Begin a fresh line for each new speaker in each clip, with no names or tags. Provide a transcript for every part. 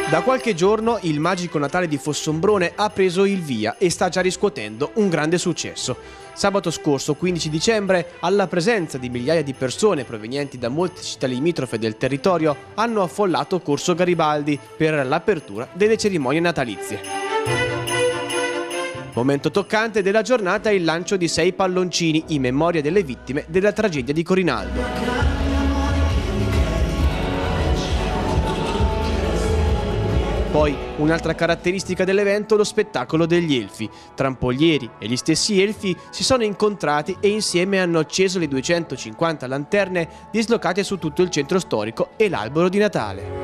Da qualche giorno il magico Natale di Fossombrone ha preso il via e sta già riscuotendo un grande successo. Sabato scorso, 15 dicembre, alla presenza di migliaia di persone provenienti da molte città limitrofe del territorio, hanno affollato Corso Garibaldi per l'apertura delle cerimonie natalizie. Momento toccante della giornata è il lancio di 6 palloncini in memoria delle vittime della tragedia di Corinaldo. Poi, un'altra caratteristica dell'evento è lo spettacolo degli elfi. Trampolieri e gli stessi elfi si sono incontrati e insieme hanno acceso le 250 lanterne dislocate su tutto il centro storico e l'albero di Natale.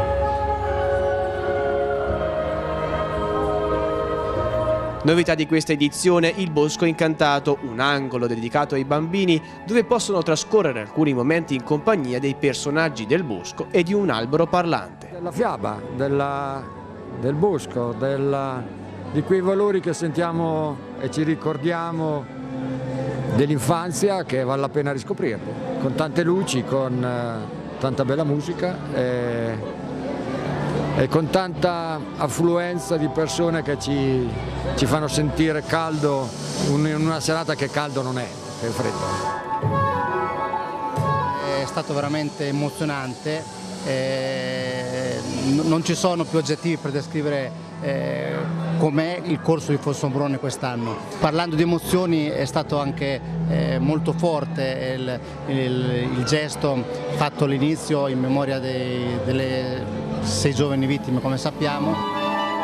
Novità di questa edizione, il Bosco Incantato, un angolo dedicato ai bambini dove possono trascorrere alcuni momenti in compagnia dei personaggi del bosco e di un albero parlante.
La fiaba del bosco, di quei valori che sentiamo e ci ricordiamo dell'infanzia, che vale la pena riscoprirli, con tante luci, con tanta bella musica e con tanta affluenza di persone che ci fanno sentire caldo in una serata che caldo non è, che è freddo.
È stato veramente emozionante, non ci sono più aggettivi per descrivere com'è il Corso di Fossombrone quest'anno. Parlando di emozioni, è stato anche molto forte il gesto fatto all'inizio in memoria delle 6 giovani vittime, come sappiamo.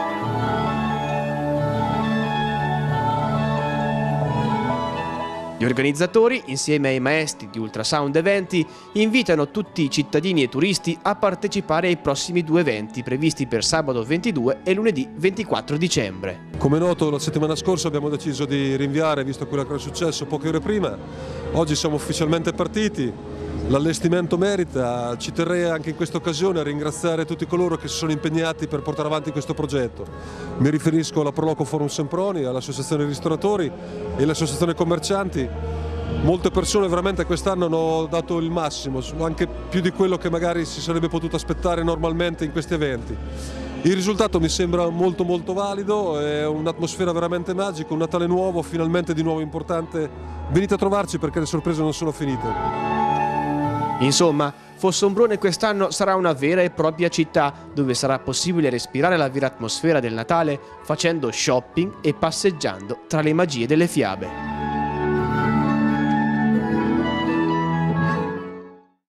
Gli organizzatori, insieme ai maestri di Ultrasound Eventi, invitano tutti i cittadini e turisti a partecipare ai prossimi 2 eventi previsti per sabato 22 e lunedì 24 dicembre.
Come noto, la settimana scorsa abbiamo deciso di rinviare, visto quello che era successo poche ore prima. Oggi siamo ufficialmente partiti. L'allestimento merita, ci terrei anche in questa occasione a ringraziare tutti coloro che si sono impegnati per portare avanti questo progetto. Mi riferisco alla Proloco Forum Semproni, all'Associazione Ristoratori e all'Associazione Commercianti. Molte persone veramente quest'anno hanno dato il massimo, anche più di quello che magari si sarebbe potuto aspettare normalmente in questi eventi. Il risultato mi sembra molto valido, è un'atmosfera veramente magica, un Natale nuovo, finalmente di nuovo importante. Venite a trovarci perché le sorprese non sono finite.
Insomma, Fossombrone quest'anno sarà una vera e propria città dove sarà possibile respirare la vera atmosfera del Natale facendo shopping e passeggiando tra le magie delle fiabe.